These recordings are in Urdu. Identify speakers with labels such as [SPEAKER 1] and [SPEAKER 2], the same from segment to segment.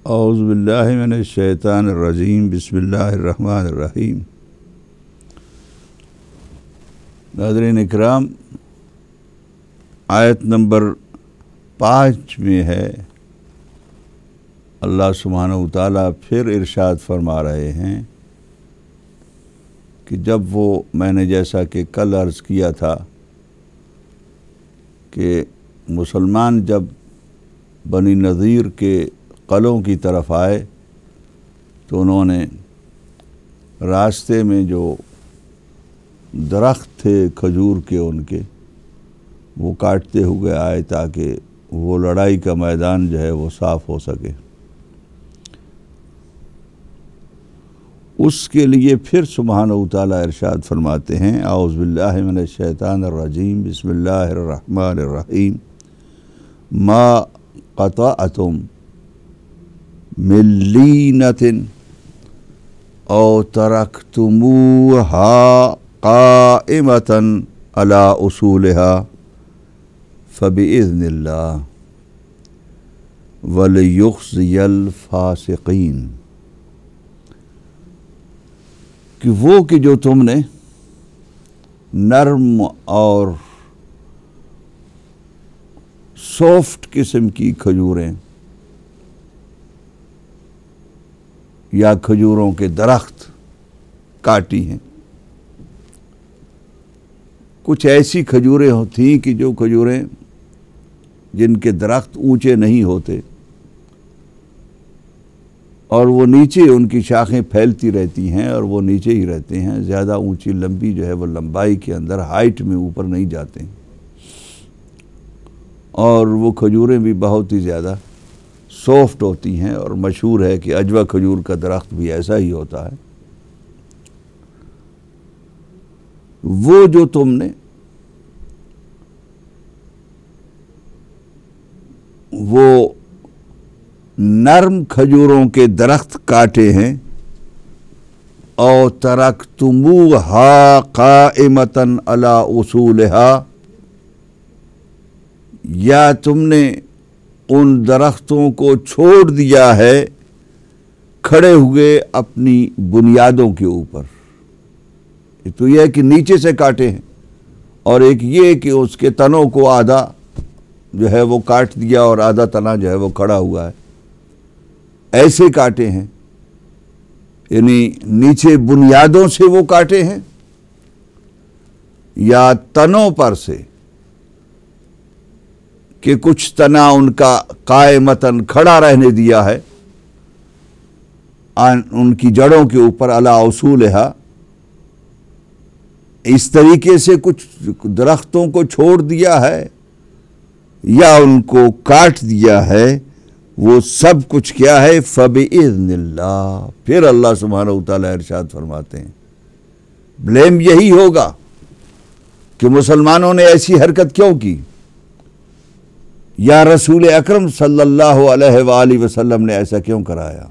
[SPEAKER 1] اعوذ باللہ من الشیطان الرجیم بسم اللہ الرحمن الرحیم۔ ناظرین اکرام، آیت نمبر 5 میں ہے اللہ سبحانہ وتعالیٰ پھر ارشاد فرما رہے ہیں کہ جب وہ میں نے جیسا کہ کل عرض کیا تھا کہ مسلمان جب بنی نذیر کے قلعوں کی طرف آئے تو انہوں نے راستے میں جو درخت تھے کھجور کے ان کے وہ کاٹتے ہوئے آئے تاکہ وہ لڑائی کا میدان جو ہے وہ صاف ہو سکے۔ اس کے لیے پھر سبحانہ وتعالیٰ ارشاد فرماتے ہیں اعوذ باللہ من الشیطان الرجیم بسم اللہ الرحمن الرحیم ما قطعتم من لینۃ او ترکتموها قائمۃ علی اصولها فبإذن اللہ ولیخزی الفاسقین، کہ وہ کہ جو تم نے نرم اور سافٹ قسم کی کھجوریں یا کھجوروں کے درخت کاٹی ہیں، کچھ ایسی کھجوریں ہوتی کہ جو کھجوریں جن کے درخت اونچے نہیں ہوتے اور وہ نیچے ان کی شاخیں پھیلتی رہتی ہیں اور وہ نیچے ہی رہتے ہیں، زیادہ اونچی لمبی جو ہے وہ لمبائی کے اندر ہائٹ میں اوپر نہیں جاتے ہیں، اور وہ کھجوریں بھی بہت ہی زیادہ سافٹ ہوتی ہیں، اور مشہور ہے کہ عجوہ کھجور کا درخت بھی ایسا ہی ہوتا ہے۔ وہ جو تم نے وہ نرم کھجوروں کے درخت کاٹے ہیں، او ترکتموها قائمۃ علی اصولها، یا تم نے ان درختوں کو چھوڑ دیا ہے کھڑے ہوئے اپنی بنیادوں کے اوپر۔ تو یہ ہے کہ نیچے سے کاٹے ہیں، اور ایک یہ کہ اس کے تنوں کو آدھا جو ہے وہ کاٹ دیا اور آدھا تنا جو ہے وہ کھڑا ہوا ہے، ایسے کاٹے ہیں، یعنی نیچے بنیادوں سے وہ کاٹے ہیں یا تنوں پر سے کہ کچھ تنا ان کا قائمتاً کھڑا رہنے دیا ہے ان کی جڑوں کے اوپر علی اصولہا، اس طریقے سے کچھ درختوں کو چھوڑ دیا ہے یا ان کو کاٹ دیا ہے، وہ سب کچھ کیا ہے فبإذن اللہ۔ پھر اللہ سبحانہ وتعالیٰ ارشاد فرماتے ہیں بلیم یہی ہوگا کہ مسلمانوں نے ایسی حرکت کیوں کی، یا رسول اکرم صلی اللہ علیہ وآلہ وسلم نے ایسا کیوں کرایا۔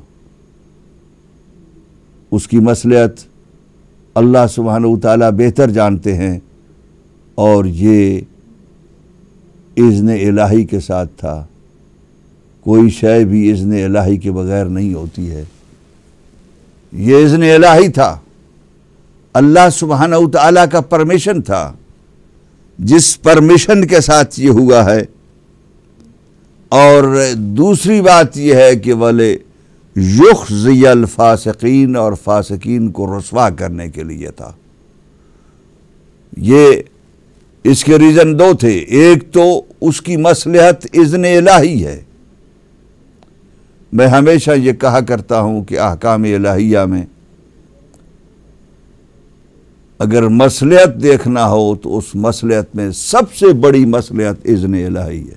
[SPEAKER 1] اس کی مصلحت اللہ سبحانہ وتعالیٰ بہتر جانتے ہیں، اور یہ اذن الہی کے ساتھ تھا، کوئی شے بھی اذن الہی کے بغیر نہیں ہوتی ہے، یہ اذن الہی تھا، اللہ سبحانہ وتعالیٰ کا پرمیشن تھا، جس پرمیشن کے ساتھ یہ ہوا ہے۔ اور دوسری بات یہ ہے کہ وَلِ یخزی الفاسقین، اور فاسقین کو رسوا کرنے کے لیے تھا۔ یہ اس کے ریزن دو تھے، ایک تو اس کی مصلحت اذن الہی ہے۔ میں ہمیشہ یہ کہا کرتا ہوں کہ احکام الہیہ میں اگر مصلحت دیکھنا ہو تو اس مصلحت میں سب سے بڑی مصلحت اذن الہی ہے۔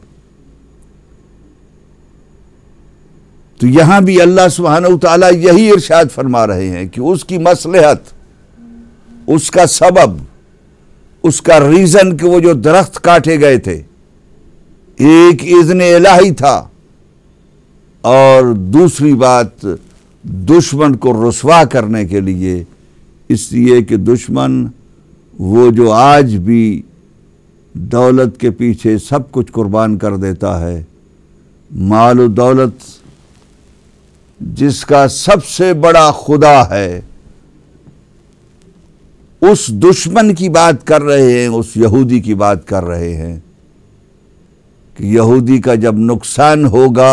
[SPEAKER 1] تو یہاں بھی اللہ سبحانہ وتعالیٰ یہی ارشاد فرما رہے ہیں کہ اس کی مصلحت، اس کا سبب، اس کا ریزن کہ وہ جو درخت کاٹے گئے تھے، ایک اذن الہی تھا، اور دوسری بات دشمن کو رسوا کرنے کے لیے، اس لیے کہ دشمن وہ جو آج بھی دولت کے پیچھے سب کچھ قربان کر دیتا ہے، مال و دولت جس کا سب سے بڑا خدا ہے، اس دشمن کی بات کر رہے ہیں، اس یہودی کی بات کر رہے ہیں کہ یہودی کا جب نقصان ہوگا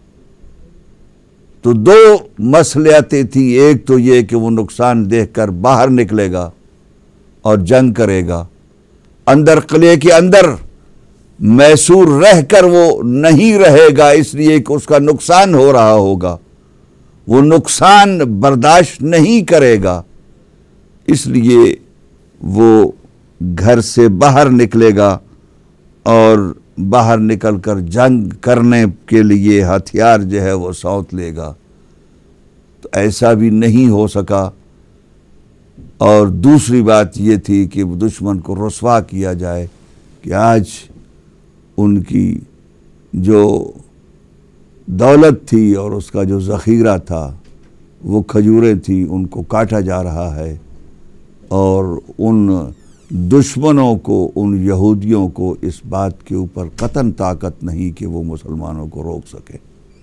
[SPEAKER 1] تو دو مصلحتیں تھیں. ایک تو یہ کہ وہ نقصان دیکھ کر باہر نکلے گا اور جنگ کرے گا، اندر قلعے کے اندر محصور رہ کر وہ نہیں رہے گا، اس لیے کہ اس کا نقصان ہو رہا ہوگا، وہ نقصان برداشت نہیں کرے گا، اس لیے وہ گھر سے باہر نکلے گا اور باہر نکل کر جنگ کرنے کے لیے ہتھیار جو ہے وہ سونت لے گا. تو ایسا بھی نہیں ہو سکا. اور دوسری بات یہ تھی کہ دشمن کو رسوا کیا جائے کہ آج ان کی جو دولت تھی اور اس کا جو ذخیرہ تھا، وہ کھجوریں تھیں، ان کو کاٹا جا رہا ہے، اور ان دشمنوں کو، ان یہودیوں کو اس بات کے اوپر قطعاً طاقت نہیں کہ وہ مسلمانوں کو روک سکے.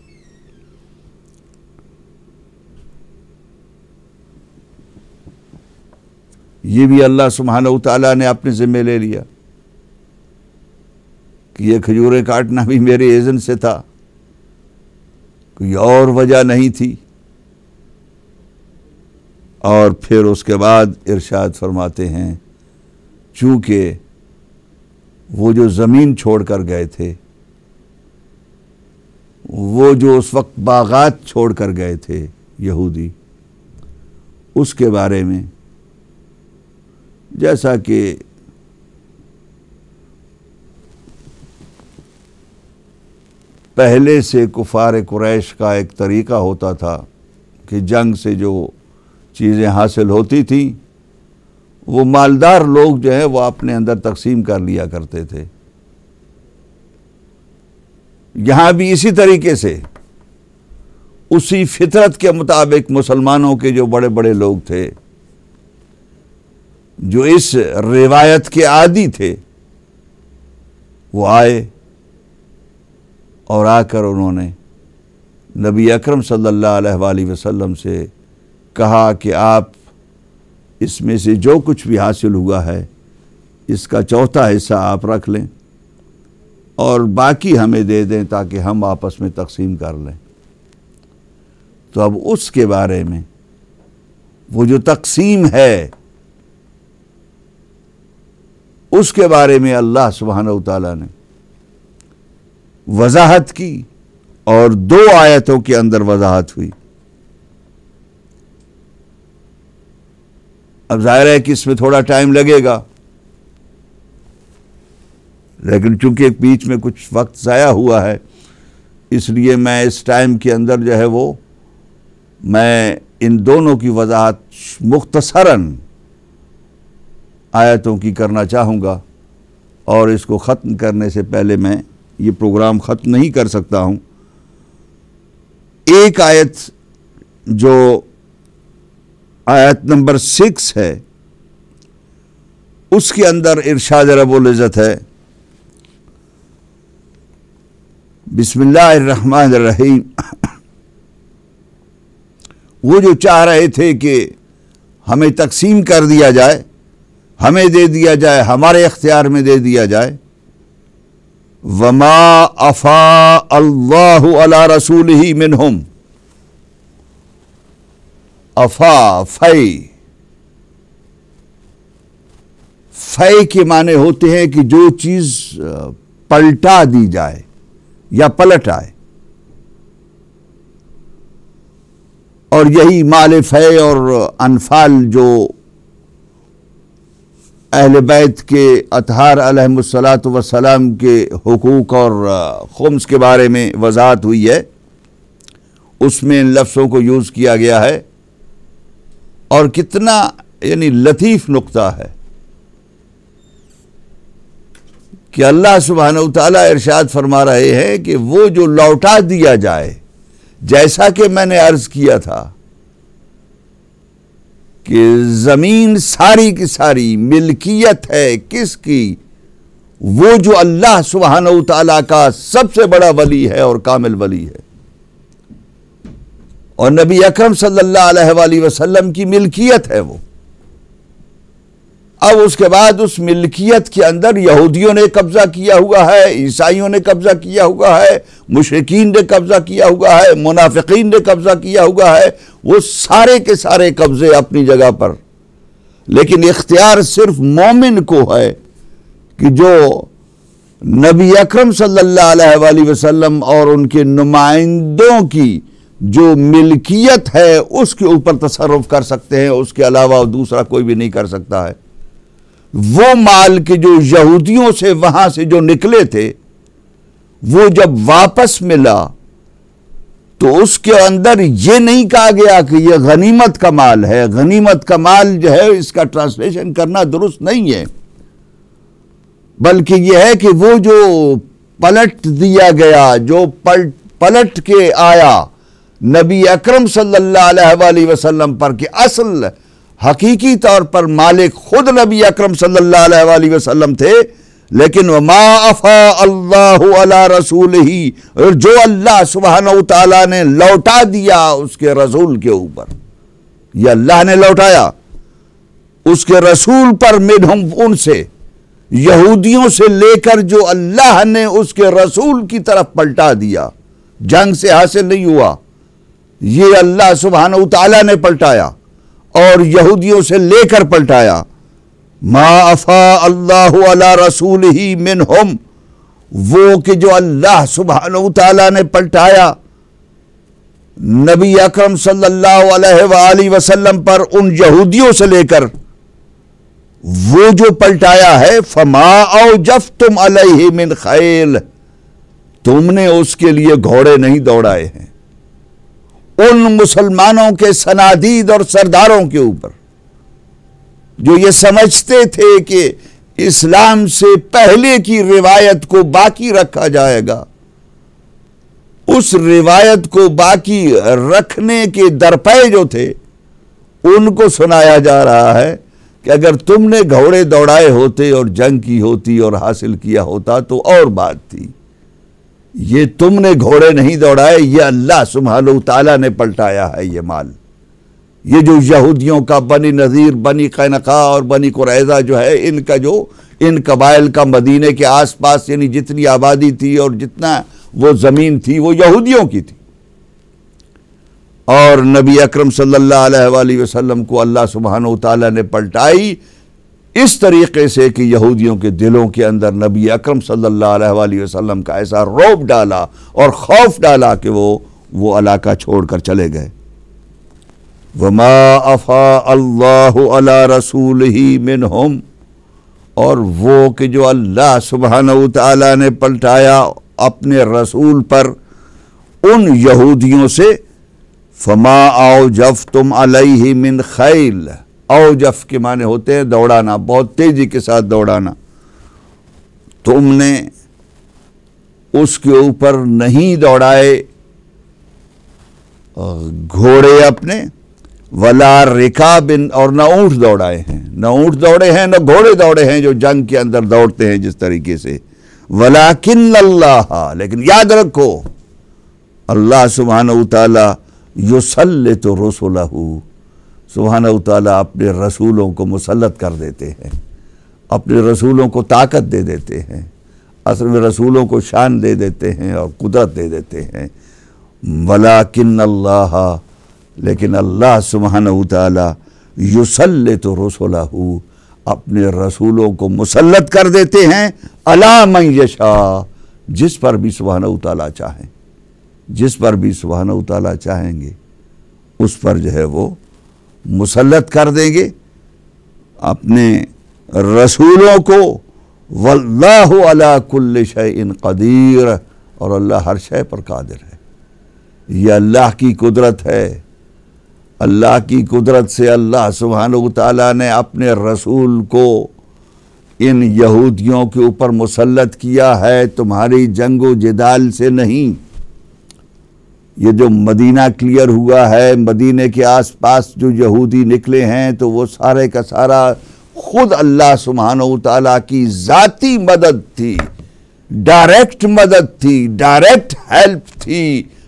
[SPEAKER 1] یہ بھی اللہ سبحانہ وتعالیٰ نے اپنے ذمہ لے لیا کہ یہ کھجوریں کاٹنا بھی میرے اذن سے تھا، کوئی اور وجہ نہیں تھی. اور پھر اس کے بعد ارشاد فرماتے ہیں چونکہ وہ جو زمین چھوڑ کر گئے تھے، وہ جو اس وقت باغات چھوڑ کر گئے تھے یہودی، اس کے بارے میں جیسا کہ پہلے سے کفار قریش کا ایک طریقہ ہوتا تھا کہ جنگ سے جو چیزیں حاصل ہوتی تھیں وہ مالدار لوگ جو ہے وہ اپنے اندر تقسیم کر لیا کرتے تھے. یہاں بھی اسی طریقے سے اسی فطرت کے مطابق مسلمانوں کے جو بڑے بڑے لوگ تھے، جو اس روایت کے عادی تھے، وہ آئے اور آ کر انہوں نے نبی اکرم صلی اللہ علیہ وآلہ وسلم سے کہا کہ آپ اس میں سے جو کچھ بھی حاصل ہوا ہے اس کا چوتھا حصہ آپ رکھ لیں اور باقی ہمیں دے دیں تاکہ ہم آپس میں تقسیم کر لیں. تو اب اس کے بارے میں وہ جو تقسیم ہے اس کے بارے میں اللہ سبحانہ وتعالیٰ نے وضاحت کی اور 2 آیتوں کے اندر وضاحت ہوئی. اب ظاہر ہے کہ اس میں تھوڑا ٹائم لگے گا، لیکن چونکہ بیچ میں کچھ وقت ضائع ہوا ہے اس لیے میں اس ٹائم کے اندر جو ہے وہ میں ان دونوں کی وضاحت مختصراً آیتوں کی کرنا چاہوں گا، اور اس کو ختم کرنے سے پہلے میں یہ پروگرام ختم نہیں کر سکتا ہوں. ایک آیت جو آیت نمبر 6 ہے اس کے اندر ارشاد رب العزت ہے بسم اللہ الرحمن الرحیم. وہ جو چاہ رہے تھے کہ ہمیں تقسیم کر دیا جائے، ہمیں دے دیا جائے، ہمارے اختیار میں دے دیا جائے. وما افاء اللہ علی رسولہ منہم. افا فے کے معنی ہوتے ہیں کہ جو چیز پلٹا دی جائے یا پلٹ آئے، اور یہی مال فے اور انفال جو اہل بیت کے اطہار علیہم الصلاۃ والسلام کے حقوق اور خمس کے بارے میں وضاحت ہوئی ہے، اس میں ان لفظوں کو یوز کیا گیا ہے. اور کتنا یعنی لطیف نقطہ ہے کہ اللہ سبحانہ وتعالیٰ ارشاد فرما رہے ہیں کہ وہ جو لوٹا دیا جائے، جیسا کہ میں نے عرض کیا تھا کہ زمین ساری کی ساری ملکیت ہے کس کی؟ وہ جو اللہ سبحانہ وتعالیٰ کا سب سے بڑا ولی ہے اور کامل ولی ہے. اور نبی اکرم صلی اللہ علیہ وآلہ وسلم کی ملکیت ہے وہ۔ اب اس کے بعد اس ملکیت کے اندر یہودیوں نے قبضہ کیا ہوا ہے، عیسائیوں نے قبضہ کیا ہوا ہے، مشرکین نے قبضہ کیا ہوا ہے، منافقین نے قبضہ کیا ہوا ہے، وہ سارے کے سارے قبضے اپنی جگہ پر، لیکن اختیار صرف مومن کو ہے کہ جو نبی اکرم صلی اللہ علیہ وآلہ وسلم اور ان کے نمائندوں کی جو ملکیت ہے اس کے اوپر تصرف کر سکتے ہیں، اس کے علاوہ دوسرا کوئی بھی نہیں کر سکتا ہے۔ وہ مال کے جو یہودیوں سے وہاں سے جو نکلے تھے وہ جب واپس ملا تو اس کے اندر یہ نہیں کہا گیا کہ یہ غنیمت کا مال ہے۔ غنیمت کا مال جو ہے اس کا ٹرانسلیشن کرنا درست نہیں ہے، بلکہ یہ ہے کہ وہ جو پلٹ دیا گیا، جو پلٹ کے آیا نبی اکرم صلی اللہ علیہ وآلہ وسلم پر، کہ اصل حقیقی طور پر مالک خود نبی اکرم صلی اللہ علیہ وآلہ وسلم تھے، لیکن وما افاء اللہ علی رسولہ، جو اللہ سبحانہ وتعالیٰ نے لوٹا دیا اس کے رسول کے اوپر، یہ اللہ نے لوٹایا اس کے رسول پر، منہم، ان سے، یہودیوں سے لے کر جو اللہ نے اس کے رسول کی طرف پلٹا دیا، جنگ سے حاصل نہیں ہوا، یہ اللہ سبحانہ وتعالیٰ نے پلٹایا اور یہودیوں سے لے کر پلٹایا۔ ما افاء اللہ علی رسولہ منہم، وہ کہ جو اللہ سبحانہ وتعالیٰ نے پلٹایا نبی اکرم صلی اللہ علیہ وآلہ وسلم پر ان یہودیوں سے لے کر، وہ جو پلٹایا ہے، فما اوجفتم علیہ من خیل، تم نے اس کے لیے گھوڑے نہیں دوڑائے ہیں ان مسلمانوں کے صنادید اور سرداروں کے اوپر جو یہ سمجھتے تھے کہ اسلام سے پہلے کی روایت کو باقی رکھا جائے گا۔ اس روایت کو باقی رکھنے کے درپے جو تھے ان کو سنایا جا رہا ہے کہ اگر تم نے گھوڑے دوڑائے ہوتے اور جنگ کی ہوتی اور حاصل کیا ہوتا تو اور بات تھی، یہ تم نے گھوڑے نہیں دوڑائے، یہ اللہ سبحانہ وتعالیٰ نے پلٹایا ہے یہ مال۔ یہ جو یہودیوں کا بنی نذیر، بنی قینقاع اور بنی قریظہ جو ہے، ان قبائل کا مدینے کے آس پاس یعنی جتنی آبادی تھی اور جتنا وہ زمین تھی وہ یہودیوں کی تھی، اور نبی اکرم صلی اللہ علیہ وآلہ وسلم کو اللہ سبحانہ وتعالیٰ نے پلٹائی اس طریقے سے کہ یہودیوں کے دلوں کے اندر نبی اکرم صلی اللہ علیہ وآلہ وسلم کا ایسا رعب ڈالا اور خوف ڈالا کہ وہ علاقہ چھوڑ کر چلے گئے۔ وما افاء اللہ علی رسولہ منہم، اور وہ کہ جو اللہ سبحانہ وتعالیٰ نے پلٹایا اپنے رسول پر ان یہودیوں سے، فما اوجفتم علیہ من خیل، اوجف کے معنی ہوتے ہیں دوڑانا، بہت تیزی کے ساتھ دوڑانا، تم نے اس کے اوپر نہیں دوڑائے گھوڑے اپنے، ولا رکاب، اور نہ اونٹ دوڑائے ہیں، نہ اونٹ دوڑے ہیں نہ گھوڑے دوڑے ہیں جو جنگ کے اندر دوڑتے ہیں جس طریقے سے، ولیکن اللہ، لیکن یاد رکھو اللہ سبحانہ وتعالیٰ یسلط رسلہ، سبحانہ وتعالیٰ اپنے رسولوں کو مسلط کر دیتے ہیں، اپنے رسولوں کو طاقت دے دیتے ہیں، اصل میں رسولوں کو شان دے دیتے ہیں اور قدرت دے دیتے ہیں۔ ولیکن اللہ، لیکن اللہ سبحانہ وتعالیٰ یسلط رسلہ، اپنے رسولوں کو مسلط کر دیتے ہیں، علی من یشاء، جس پر بھی سبحانہ وتعالیٰ چاہیں، جس پر بھی سبحانہ وتعالیٰ چاہیں گے اس پر جو ہے وہ مسلط کر دیں گے اپنے رسولوں کو۔ واللہ علی کل شیء قدیر، اور اللہ ہر شے پر قادر ہے۔ یہ اللہ کی قدرت ہے، اللہ کی قدرت سے اللہ سبحانہ وتعالیٰ نے اپنے رسول کو ان یہودیوں کے اوپر مسلط کیا ہے، تمہاری جنگ و جدال سے نہیں۔ یہ جو مدینہ کلیئر ہوا ہے، مدینے کے آس پاس جو یہودی نکلے ہیں تو وہ سارے کا سارا خود اللہ سبحانہ وتعالیٰ کی ذاتی مدد تھی، ڈائریکٹ مدد تھی، ڈائریکٹ ہیلپ تھی،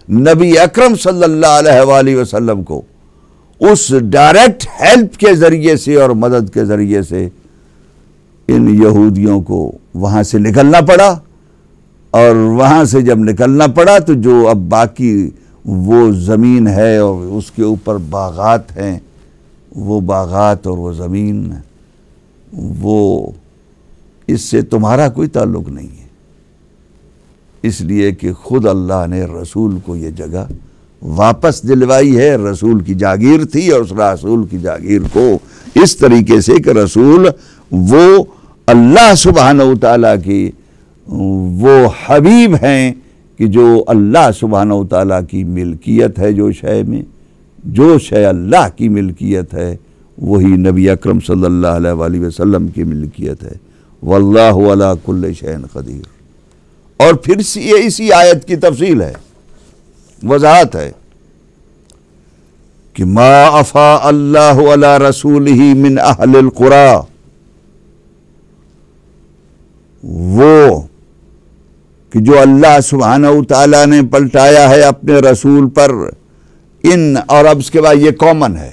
[SPEAKER 1] نبی اکرم صلی اللہ علیہ وآلہ وسلم کو اس ڈائریکٹ ہیلپ کے ذریعے سے اور مدد کے ذریعے سے ان یہودیوں کو وہاں سے نکلنا پڑا، اور وہاں سے جب نکلنا پڑا تو جو اب باقی وہ زمین ہے اور اس کے اوپر باغات ہیں، وہ باغات اور وہ زمین، وہ اس سے تمہارا کوئی تعلق نہیں ہے، اس لیے کہ خود اللہ نے رسول کو یہ جگہ واپس دلوائی ہے۔ رسول کی جاگیر تھی، اور اس رسول کی جاگیر کو اس طریقے سے کہ رسول وہ اللہ سبحانہ وتعالیٰ کی وہ حبیب ہیں کہ جو اللہ سبحانہ وتعالیٰ کی ملکیت ہے، جو شے میں جو شے اللہ کی ملکیت ہے وہی نبی اکرم صلی اللہ علیہ وآلہ وسلم کی ملکیت ہے۔ واللہ علی کل شیء قدیر۔ اور پھر یہ اسی آیت کی تفصیل ہے، وضاحت ہے کہ ما افاء اللہ علی رسولہ من اہل القری، وہ کہ جو اللہ سبحانہ وتعالیٰ نے پلٹایا ہے اپنے رسول پر، ان، اور اب اس کے بعد یہ کامن ہے،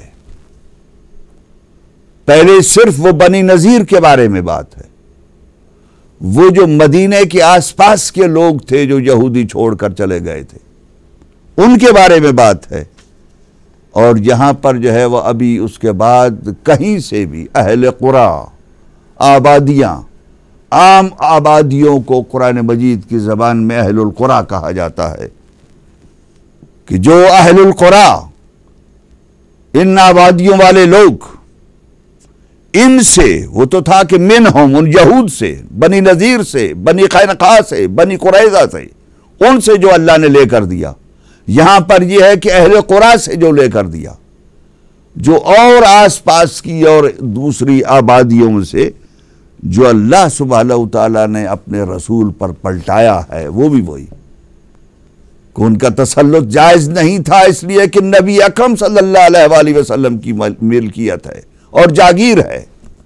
[SPEAKER 1] پہلے صرف وہ بنی نذیر کے بارے میں بات ہے، وہ جو مدینے کے آس پاس کے لوگ تھے جو یہودی چھوڑ کر چلے گئے تھے، ان کے بارے میں بات ہے، اور یہاں پر جو ہے وہ ابھی اس کے بعد کہیں سے بھی اہل قری، آبادیاں، عام آبادیوں کو قرآن مجید کی زبان میں اہل القری کہا جاتا ہے، کہ جو اہل القری، ان آبادیوں والے لوگ، ان سے، وہ تو تھا کہ منہم، ان یہود سے، بنی نذیر سے، بنی قینقاع سے، بنی قریظہ سے، ان سے جو اللہ نے لے کر دیا، یہاں پر یہ ہے کہ اہل قری سے جو لے کر دیا، جو اور آس پاس کی اور دوسری آبادیوں سے جو اللہ سبحانہ وتعالیٰ نے اپنے رسول پر پلٹایا ہے، وہ بھی وہی، کہ ان کا تسلط جائز نہیں تھا، اس لیے کہ نبی اکرم صلی اللہ علیہ وآلہ وسلم کی ملکیت ہے اور جاگیر ہے،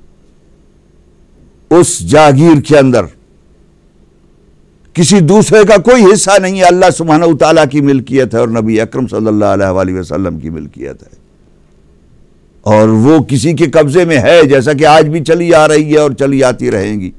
[SPEAKER 1] اس جاگیر کے اندر کسی دوسرے کا کوئی حصہ نہیں ہے، اللہ سبحانہ وتعالیٰ کی ملکیت ہے اور نبی اکرم صلی اللہ علیہ وآلہ وسلم کی ملکیت ہے، اور وہ کسی کے قبضے میں ہے، جیسا کہ آج بھی چلی آ رہی ہے اور چلی آتی رہیں گی۔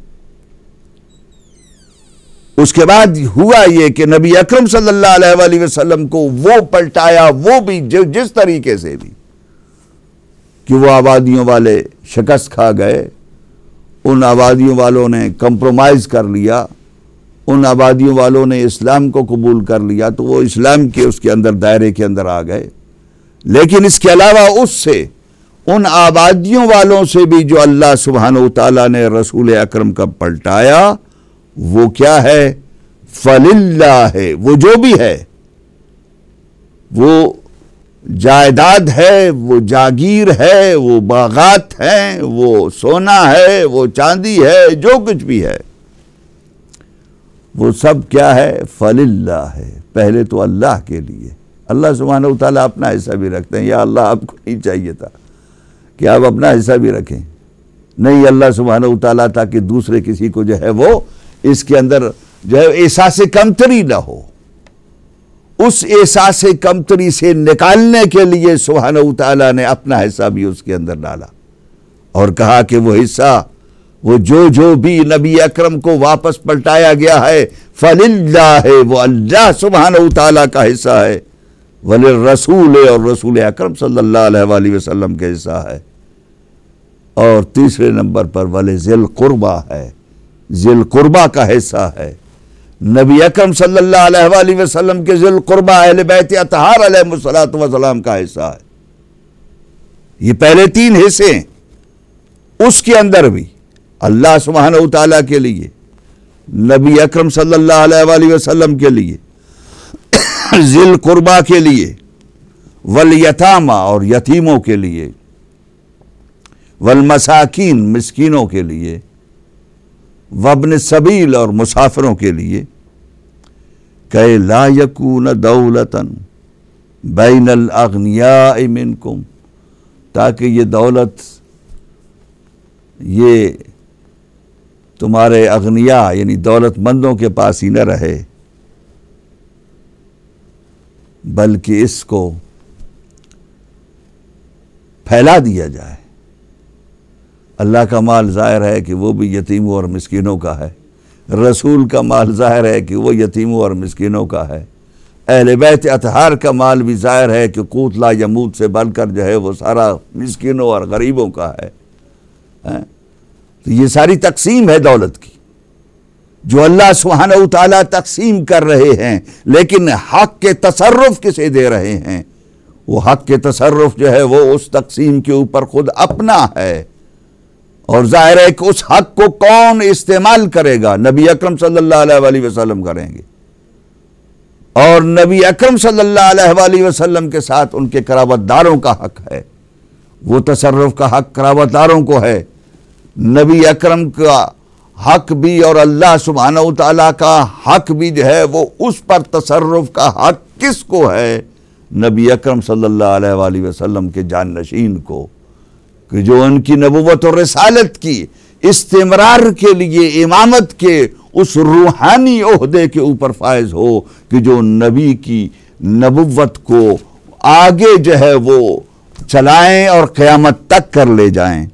[SPEAKER 1] اس کے بعد ہوا یہ کہ نبی اکرم صلی اللہ علیہ وآلہ وسلم کو وہ پلٹایا، وہ بھی جس طریقے سے بھی، کہ وہ آبادیوں والے شکست کھا گئے، ان آبادیوں والوں نے کمپرومائز کر لیا، ان آبادیوں والوں نے اسلام کو قبول کر لیا، تو وہ اسلام کے اس کے اندر دائرے کے اندر آ گئے۔ لیکن اس کے علاوہ اس سے، ان آبادیوں والوں سے بھی جو اللہ سبحانہ وتعالیٰ نے رسول اکرم کا پلٹایا، وہ کیا ہے؟ فللہ ہے، وہ جو بھی ہے، وہ جائیداد ہے، وہ جاگیر ہے، وہ باغات ہیں، وہ سونا ہے، وہ چاندی ہے، جو کچھ بھی ہے، وہ سب کیا ہے؟ فللہ ہے، پہلے تو اللہ کے لیے۔ اللہ سبحانہ وتعالیٰ اپنا حصہ بھی رکھتے ہیں، یا اللہ آپ کو نہیں چاہیے تھا کہ آپ اپنا حصہ بھی رکھیں؟ نہیں، اللہ سبحانہ وتعالیٰ تاکہ دوسرے کسی کو جو ہے وہ اس کے اندر جو ہے احساس کمتری نہ ہو، اس احساس کمتری سے نکالنے کے لیے سبحانہ وتعالیٰ نے اپنا حصہ بھی اس کے اندر ڈالا، اور کہا کہ وہ حصہ، وہ جو بھی نبی اکرم کو واپس پلٹایا گیا ہے، فللہ ہے، وہ اللہ سبحانہ وتعالیٰ کا حصہ ہے، وللرسول، اور رسول اکرم صلی اللہ علیہ وآلہ وسلم کا حصہ ہے، اور تیسرے نمبر پر ولذی القربیٰ ہے، ذی القربیٰ کا حصہ ہے، نبی اکرم صلی اللہ علیہ وآلہ وسلم کے ذی القربیٰ اہل بیت اطہار علیہ الصلوۃ والسلام کا حصہ ہے۔ یہ پہلے تین حصے ہیں، اس کے اندر بھی اللہ سبحانہ وتعالیٰ کے لیے، نبی اکرم صلی اللہ علیہ وآلہ وسلم کے لیے، ذی القربیٰ کے لیے، والیتامى، اور یتیموں کے لیے، والمساکین، مسکینوں کے لیے، وابن السبیل، اور مسافروں کے لیے، کہ لا یکون دولتاً بین الاغنیاء منکم، تاکہ یہ دولت، یہ تمہارے اغنیاء یعنی دولت مندوں کے پاس ہی نہ رہے، بلکہ اس کو پھیلا دیا جائے۔ اللہ کا مال ظاہر ہے کہ وہ بھی یتیموں اور مسکینوں کا ہے، رسول کا مال ظاہر ہے کہ وہ یتیموں اور مسکینوں کا ہے، اہل بیت اطہار کا مال بھی ظاہر ہے کہ قوت لا یموت سے بڑھ کر جو ہے وہ سارا مسکینوں اور غریبوں کا ہے۔ تو یہ ساری تقسیم ہے دولت کی جو اللہ سبحانہ و تعالیٰ تقسیم کر رہے ہیں، لیکن حق کے تصرف کسے دے رہے ہیں؟ وہ حق کے تصرف جو ہے وہ اس تقسیم کے اوپر خود اپنا ہے، اور ظاہر ہے کہ اس حق کو کون استعمال کرے گا؟ نبی اکرم صلی اللہ علیہ وآلہ وسلم کریں گے، اور نبی اکرم صلی اللہ علیہ وآلہ وسلم کے ساتھ ان کے قرابت داروں کا حق ہے۔ وہ تصرف کا حق قرابت داروں کو ہے، نبی اکرم کا حق بھی اور اللہ سبحانہ و تعالیٰ کا حق بھی جو ہے وہ اس پر تصرف کا حق کس کو ہے؟ نبی اکرم صلی اللہ علیہ وآلہ وسلم کے جانشین کو، کہ جو ان کی نبوت اور رسالت کی استمرار کے لیے امامت کے اس روحانی عہدے کے اوپر فائز ہو کہ جو نبی کی نبوت کو آگے جو ہے وہ چلائیں اور قیامت تک کر لے جائیں۔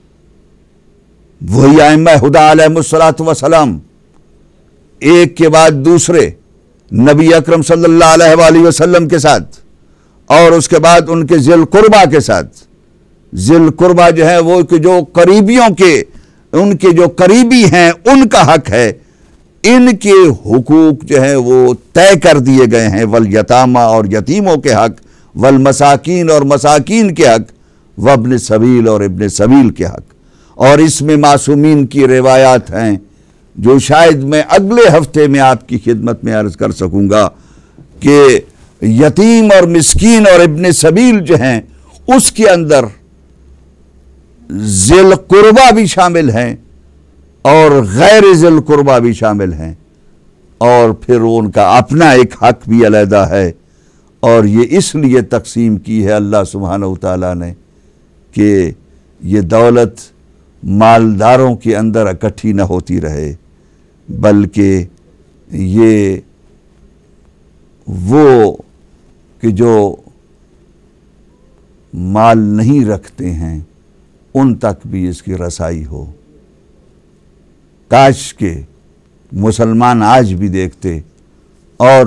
[SPEAKER 1] وہی ائمہ ہدیٰ علیہم السلام ایک کے بعد دوسرے نبی اکرم صلی اللہ علیہ وآلہ وسلم کے ساتھ، اور اس کے بعد ان کے ذی القربہ کے ساتھ، ذی القربہ جو ہے وہ کہ جو قریبیوں کے، ان کے جو قریبی ہیں ان کا حق ہے، ان کے حقوق جو ہے وہ طے کر دیے گئے ہیں، والیتامى اور یتیموں کے حق، والمساکین اور مساکین کے حق، وابن السبیل اور ابن سبیل کے حق۔ اور اس میں معصومین کی روایات ہیں جو شاید میں اگلے ہفتے میں آپ کی خدمت میں عرض کر سکوں گا کہ یتیم اور مسکین اور ابن سبیل جو ہیں اس کے اندر ذی القربہ بھی شامل ہیں اور غیر ذی القربہ بھی شامل ہیں، اور پھر ان کا اپنا ایک حق بھی علیحدہ ہے، اور یہ اس لیے تقسیم کی ہے اللہ سبحانہ و تعالیٰ نے کہ یہ دولت مالداروں کے اندر اکٹھی نہ ہوتی رہے، بلکہ یہ وہ کہ جو مال نہیں رکھتے ہیں ان تک بھی اس کی رسائی ہو۔ کاش کہ مسلمان آج بھی دیکھتے، اور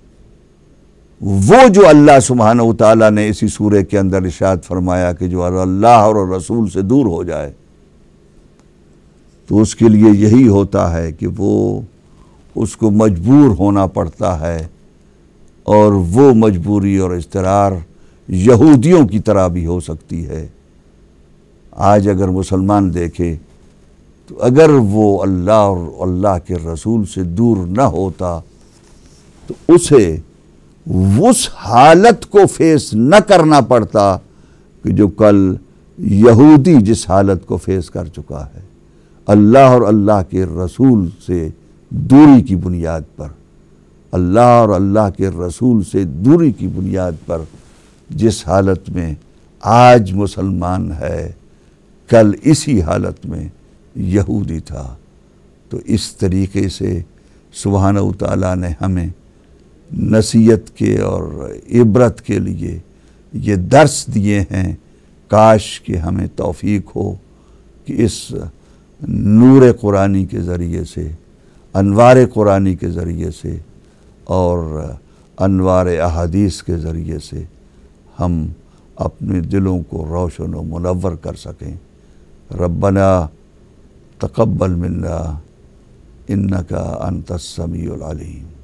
[SPEAKER 1] وہ جو اللہ سبحانہ و تعالیٰ نے اسی سورہ کے اندر ارشاد فرمایا کہ جو اللہ اور رسول سے دور ہو جائے تو اس کے لیے یہی ہوتا ہے کہ وہ اس کو مجبور ہونا پڑتا ہے، اور وہ مجبوری اور اضطرار یہودیوں کی طرح بھی ہو سکتی ہے۔ آج اگر مسلمان دیکھے تو اگر وہ اللہ اور اللہ کے رسول سے دور نہ ہوتا تو اسے اس حالت کو فیس نہ کرنا پڑتا کہ جو کل یہودی جس حالت کو فیس کر چکا ہے، اللہ اور اللہ کے رسول سے دوری کی بنیاد پر، اللہ اور اللہ کے رسول سے دوری کی بنیاد پر جس حالت میں آج مسلمان ہے، کل اسی حالت میں یہودی تھا۔ تو اس طریقے سے سبحانہ و تعالیٰ نے ہمیں نصیحت کے اور عبرت کے لیے یہ درس دیے ہیں۔ کاش کہ ہمیں توفیق ہو کہ اس نور قرآنی کے ذریعے سے، انوار قرآنی کے ذریعے سے اور انوار احادیث کے ذریعے سے ہم اپنے دلوں کو روشن و منور کر سکیں۔ ربنا تقبل منا انکا انت السمیع العلیم۔